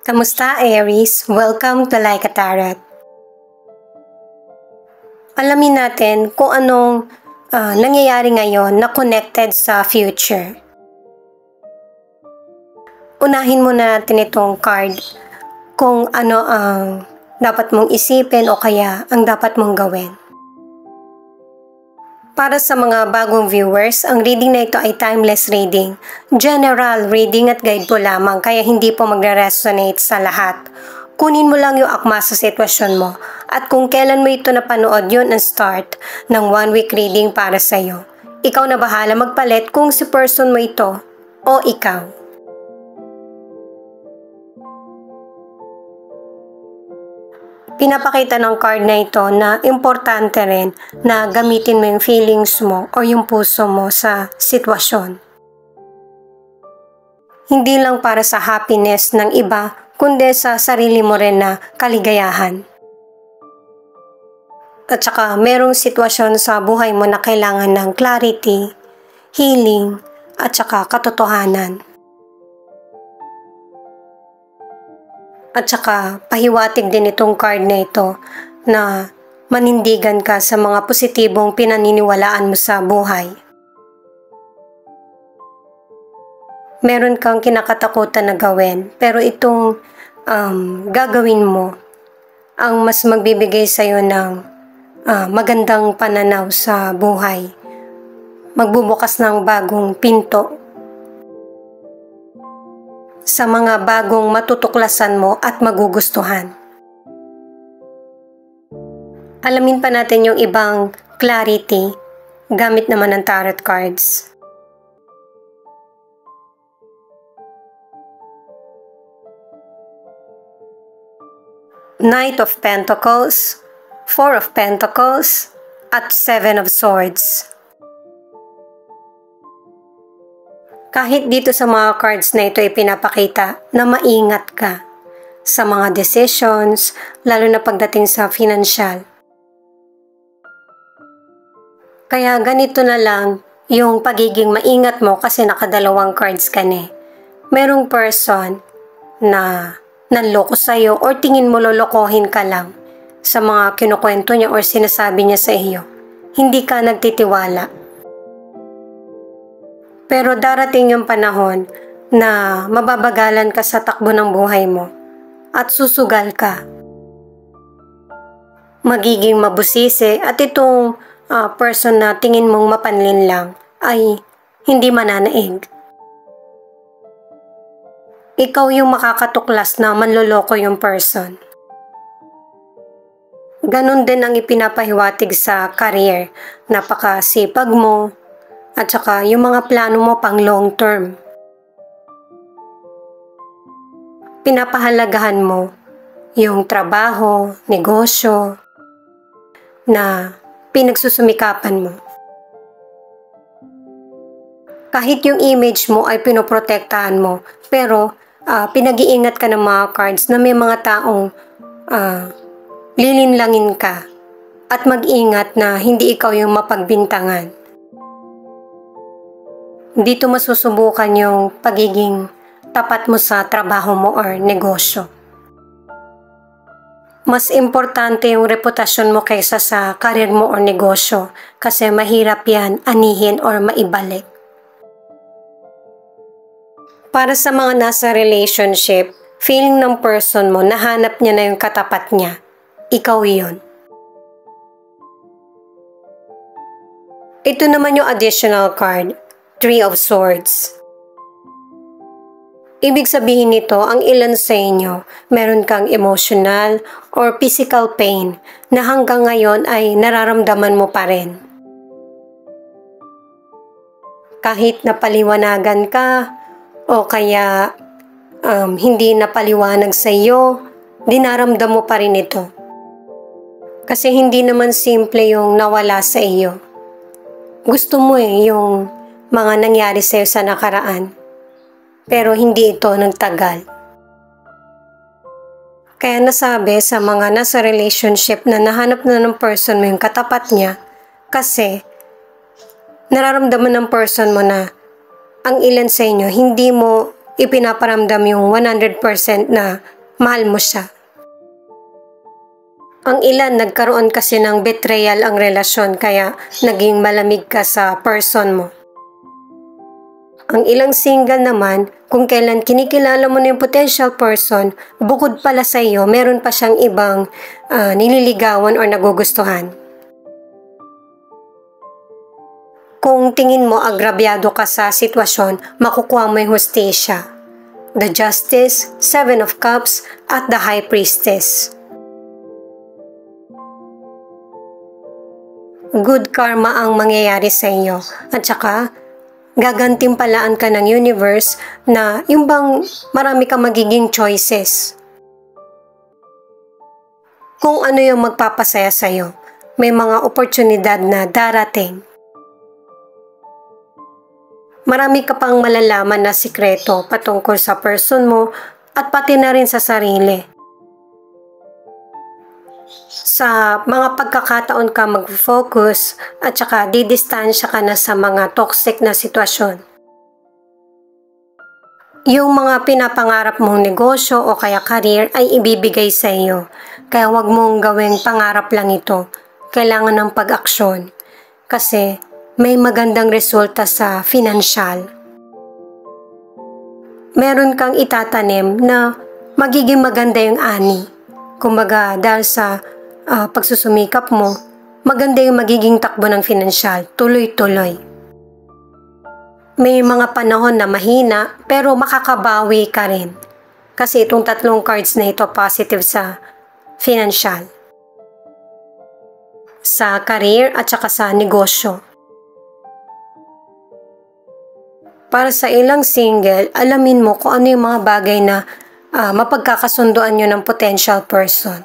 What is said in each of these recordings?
Kamusta, Aries? Welcome to Like a Tarot. Alamin natin kung anong nangyayari ngayon na connected sa future. Unahin muna natin itong card kung ano ang dapat mong isipin o kaya ang dapat mong gawin. Para sa mga bagong viewers, ang reading na ito ay timeless reading. General reading at guide po lamang kaya hindi po magre-resonate sa lahat. Kunin mo lang yung akma sa sitwasyon mo at kung kailan mo ito napanood yun ang start ng 1 week reading para sa iyo. Ikaw na bahala magpalit kung si person mo ito o ikaw. Pinapakita ng card na ito na importante rin na gamitin mo yung feelings mo o yung puso mo sa sitwasyon. Hindi lang para sa happiness ng iba, kundi sa sarili mo rin na kaligayahan. At saka merong sitwasyon sa buhay mo na kailangan ng clarity, healing, at saka katotohanan. At saka pahiwatig din itong card na ito na manindigan ka sa mga positibong pinaniniwalaan mo sa buhay. Meron kang kinakatakutan na gawin pero itong gagawin mo ang mas magbibigay sa iyo ng magandang pananaw sa buhay. Magbubukas ng bagong pinto sa mga bagong matutuklasan mo at magugustuhan. Alamin pa natin yung ibang clarity gamit naman ng tarot cards. Knight of Pentacles, Four of Pentacles, at Seven of Swords. Kahit dito sa mga cards na ito ay pinapakita na maingat ka sa mga decisions, lalo na pagdating sa financial. Kaya ganito na lang yung pagiging maingat mo kasi nakadalawang cards ka na. Merong person na nanloko sa'yo or tingin mo lolokohin ka lang sa mga kinukwento niya or sinasabi niya sa iyo. Hindi ka nagtitiwala. Pero darating yung panahon na mababagalan ka sa takbo ng buhay mo at susugal ka. Magiging mabusisi at itong person na tingin mong mapanlin lang ay hindi mananaig. Ikaw yung makakatuklas na manloloko yung person. Ganon din ang ipinapahiwatig sa career. Napakasipag mo. At saka yung mga plano mo pang long term. Pinapahalagahan mo yung trabaho, negosyo na pinagsusumikapan mo. Kahit yung image mo ay pinoprotektahan mo, pero pinag-iingat ka ng mga cards na may mga taong lilinlangin ka at mag-ingat na hindi ikaw yung mapagbintangan. Dito masusubukan yung pagiging tapat mo sa trabaho mo or negosyo. Mas importante yung reputasyon mo kaysa sa karir mo or negosyo kasi mahirap yan anihin or maibalik. Para sa mga nasa relationship, feeling ng person mo nahanap niya na yung katapat niya. Ikaw yun. Ito naman yung additional card. Three of Swords. Ibig sabihin nito, ang ilan sa inyo, meron kang emotional or physical pain na hanggang ngayon ay nararamdaman mo pa rin. Kahit napaliwanagan ka o kaya hindi napaliwanag sa iyo, dinaramdam mo pa rin ito. Kasi hindi naman simple yung nawala sa iyo. Gusto mo yung mga nangyari sa'yo sa nakaraan. Pero hindi ito nagtagal. Kaya nasabi sa mga nasa relationship na nahanap na ng person mo yung katapat niya kasi nararamdaman ng person mo na ang ilan sa inyo hindi mo ipinaparamdam yung 100% na mahal mo siya. Ang ilan nagkaroon kasi ng betrayal ang relasyon kaya naging malamig ka sa person mo. Ang ilang single naman, kung kailan kinikilala mo na yung potential person, bukod pala sa iyo, meron pa siyang ibang nililigawan or nagugustuhan. Kung tingin mo agrabyado ka sa sitwasyon, makukuha mo yung hustisya, the Justice, Seven of Cups, at the High Priestess. Good karma ang mangyayari sa iyo at saka gagantimpalaan ka ng universe na yung bang marami kang magiging choices. Kung ano yung magpapasaya sa iyo, may mga oportunidad na darating. Marami ka pang malalaman na sikreto patungkol sa person mo at pati na rin sa sarili. Sa mga pagkakataon ka mag-focus at saka didistansya ka na sa mga toxic na sitwasyon. Yung mga pinapangarap mong negosyo o kaya career ay ibibigay sa iyo. Kaya wag mong gawing pangarap lang ito. Kailangan ng pag-aksyon. Kasi may magandang resulta sa financial. Meron kang itatanim na magiging maganda yung ani. Kumbaga dahil sa pagsusumikap mo, maganda yung magiging takbo ng financial, tuloy-tuloy. May mga panahon na mahina pero makakabawi ka rin. Kasi itong 3 cards na ito positive sa financial, sa career at saka sa negosyo. Para sa ilang single, alamin mo kung ano yung mga bagay na mapagkakasunduan nyo ng potential person.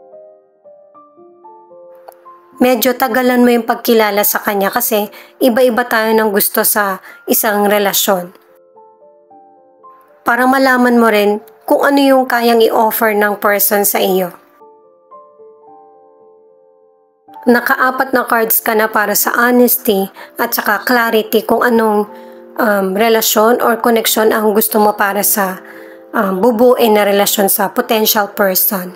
Medyo tagalan mo yung pagkilala sa kanya kasi iba-iba tayo ng gusto sa isang relasyon. Para malaman mo rin kung ano yung kayang i-offer ng person sa iyo. Naka-4 na cards ka na para sa honesty at saka clarity kung anong relasyon or connection ang gusto mo para sa bubuin na relasyon sa potential person.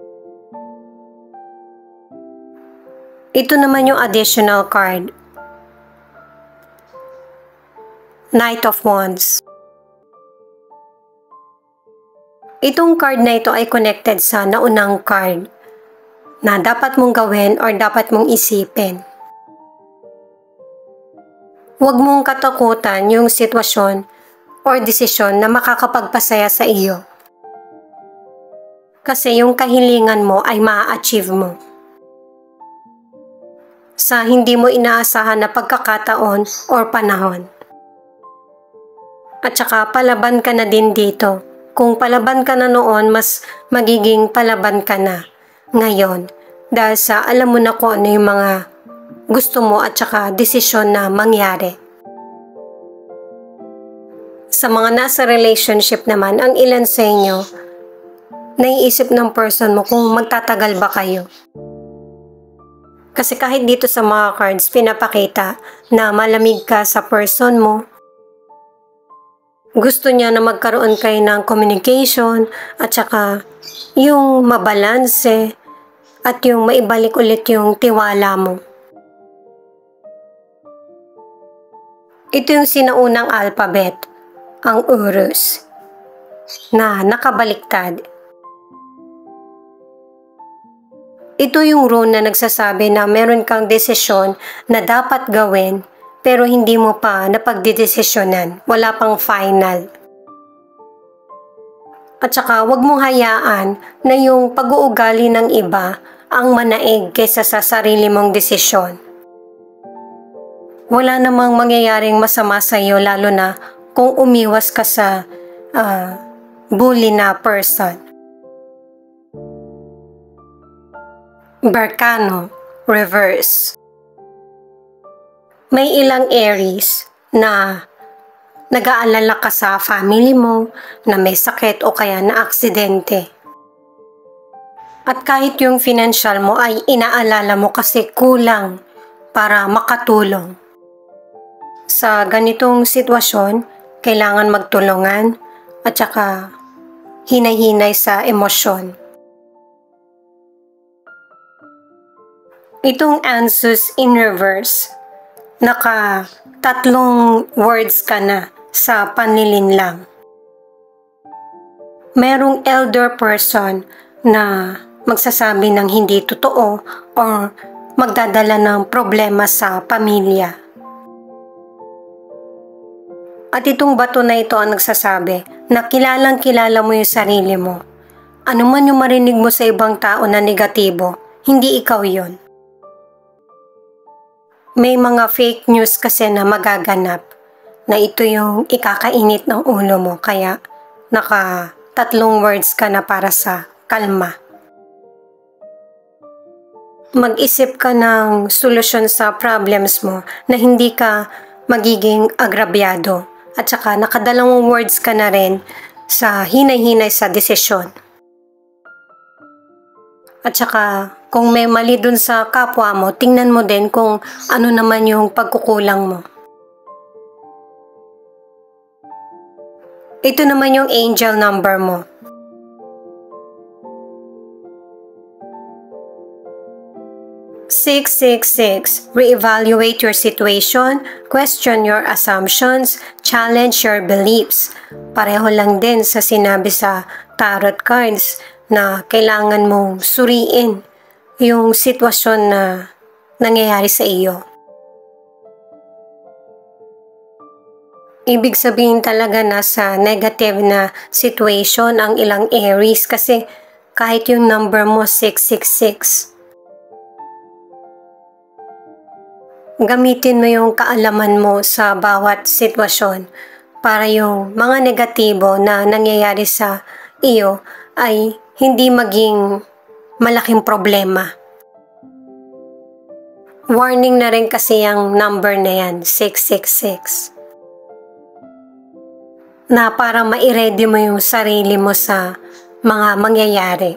Ito naman yung additional card. Knight of Wands. Itong card na ito ay connected sa naunang card na dapat mong gawin or dapat mong isipin. Huwag mong katakutan yung sitwasyon or desisyon na makakapagpasaya sa iyo. Kasi yung kahilingan mo ay maa-achieve mo. Sa hindi mo inaasahan na pagkakataon or panahon. At saka palaban ka na din dito. Kung palaban ka na noon, mas magiging palaban ka na ngayon. Dahil sa alam mo na kung ano yung mga gusto mo at saka desisyon na mangyari. Sa mga nasa relationship naman, ang ilan sa inyo, naiisip ng person mo kung magtatagal ba kayo. Kasi kahit dito sa mga cards, pinapakita na malamig ka sa person mo. Gusto niya na magkaroon kayo ng communication at saka yung mabalanse at yung maibalik ulit yung tiwala mo. Ito yung sinaunang alphabet, ang Urus, na nakabaliktad. Ito yung rune na nagsasabi na meron kang desisyon na dapat gawin pero hindi mo pa napagdidesisyonan. Wala pang final. At saka huwag mong hayaan na yung pag-uugali ng iba ang manaig kaysa sa sarili mong desisyon. Wala namang mangyayaring masama sa iyo lalo na kung umiwas ka sa bully na person. Barkano, reverse. May ilang Aries na nag-aalala ka sa family mo na may sakit o kaya na aksidente. At kahit yung financial mo ay inaalala mo kasi kulang para makatulong. Sa ganitong sitwasyon, kailangan magtulungan at saka hinay-hinay sa emosyon. Itong Ansus in reverse, naka 3 words ka na sa panlilinlang. Merong elder person na magsasabi ng hindi totoo or magdadala ng problema sa pamilya. At itong bato na ito ang nagsasabi na kilalang-kilala mo yung sarili mo. Ano man yung marinig mo sa ibang tao na negatibo, hindi ikaw yon. May mga fake news kasi na magaganap na ito yung ikakainit ng ulo mo, kaya naka 3 words ka na para sa kalma. Mag-isip ka ng solusyon sa problems mo na hindi ka magiging agrabyado, at saka naka 2 words ka na rin sa hinay-hinay sa desisyon. At saka kung may mali dun sa kapwa mo, tingnan mo din kung ano naman yung pagkukulang mo. Ito naman yung angel number mo. Six, 666. Reevaluate your situation, question your assumptions, challenge your beliefs. Pareho lang din sa sinabi sa tarot cards na kailangan mong suriin yung sitwasyon na nangyayari sa iyo. Ibig sabihin talaga na sa negative na situation ang ilang Aries kasi kahit yung number mo 666. Gamitin mo yung kaalaman mo sa bawat sitwasyon para yung mga negatibo na nangyayari sa iyo ay hindi maging malaking problema. Warning na rin kasi yung number na yan, 666. Na para ma-ready mo yung sarili mo sa mga mangyayari.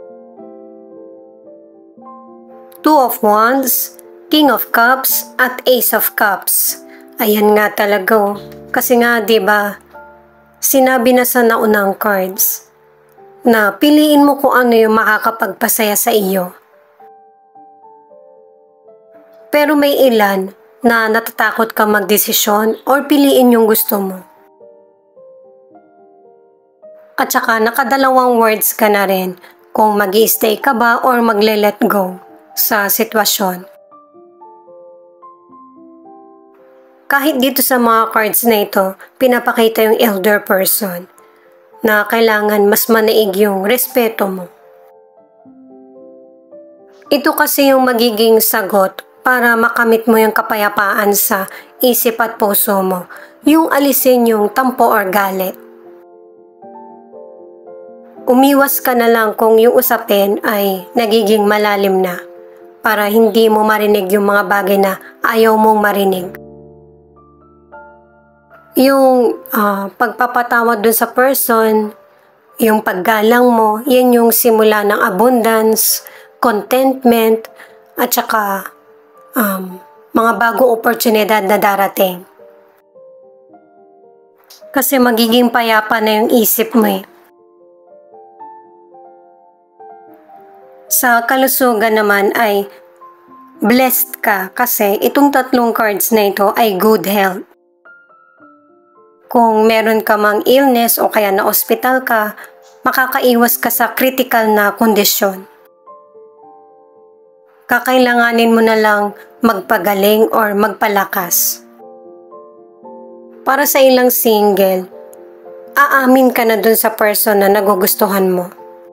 2 of Wands, King of Cups, at Ace of Cups. Ayan nga talaga. Kasi nga 'di ba? Sinabi na sa naunang cards na piliin mo kung ano yung makakapagpasaya sa iyo. Pero may ilan na natatakot ka magdesisyon or piliin yung gusto mo. At saka naka 2 words ka na rin kung mag-i-stay ka ba or magle-let go sa sitwasyon. Kahit dito sa mga cards na ito, pinapakita yung elder person na kailangan mas manaig yung respeto mo. Ito kasi yung magiging sagot para makamit mo yung kapayapaan sa isip at puso mo, yung alisin yung tampo or galit. Umiwas ka na lang kung yung usapin ay nagiging malalim na para hindi mo marinig yung mga bagay na ayaw mong marinig. Yung pagpapatawad dun sa person, yung paggalang mo, yan yung simula ng abundance, contentment, at saka mga bagong oportunidad na darating. Kasi magiging payapa na yung isip mo eh. Sa kalusugan naman ay blessed ka kasi itong 3 cards na ito ay good health. Kung meron ka mang illness o kaya na hospital ka, makakaiwas ka sa critical na kondisyon. Kakailanganin mo na lang magpagaling or magpalakas. Para sa ilang single, aamin ka na dun sa person na nagugustuhan mo.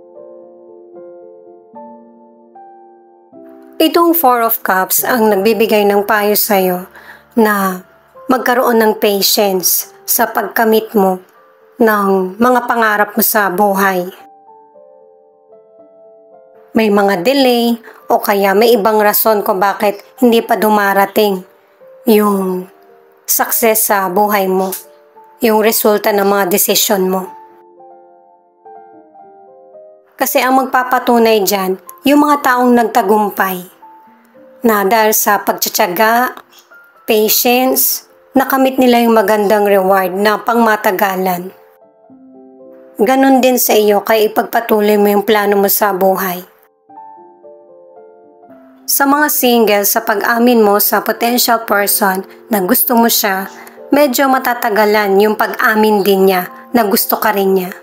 Itong 4 of Cups ang nagbibigay ng payo sa'yo na magkaroon ng patience sa pagkamit mo ng mga pangarap mo sa buhay. May mga delay o kaya may ibang rason kung bakit hindi pa dumarating yung success sa buhay mo, yung resulta ng mga desisyon mo. Kasi ang magpapatunay dyan, yung mga taong nagtagumpay na dahil sa pagtsatsaga, patience, nakamit nila yung magandang reward na pangmatagalan. ganun din sa iyo kaya ipagpatuloy mo yung plano mo sa buhay. Sa mga single, sa pag-amin mo sa potential person na gusto mo siya, medyo matatagalan yung pag-amin din niya na gusto ka rin niya.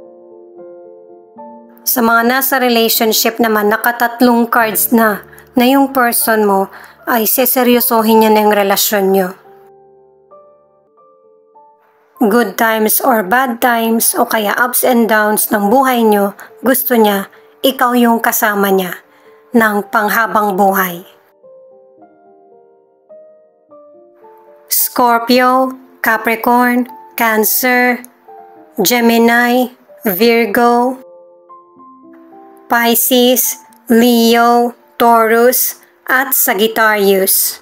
Sa mga nasa relationship naman, nakatatlong cards na yung person mo ay seseryosohin niya na yung relasyon niyo. Good times or bad times o kaya ups and downs ng buhay niyo, gusto niya, ikaw yung kasama niya ng panghabang buhay. Scorpio, Capricorn, Cancer, Gemini, Virgo, Pisces, Leo, Taurus, at Sagittarius.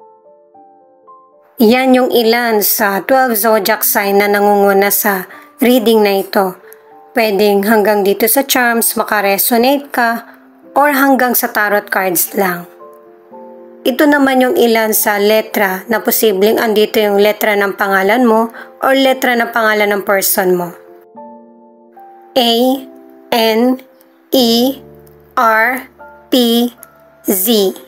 Yan yung ilan sa 12 zodiac sign na nangunguna sa reading na ito. Pwedeng hanggang dito sa charms makaresonate ka or hanggang sa tarot cards lang. Ito naman yung ilan sa letra na posibleng andito yung letra ng pangalan mo or letra ng pangalan ng person mo. A, N, E, R, P, Z.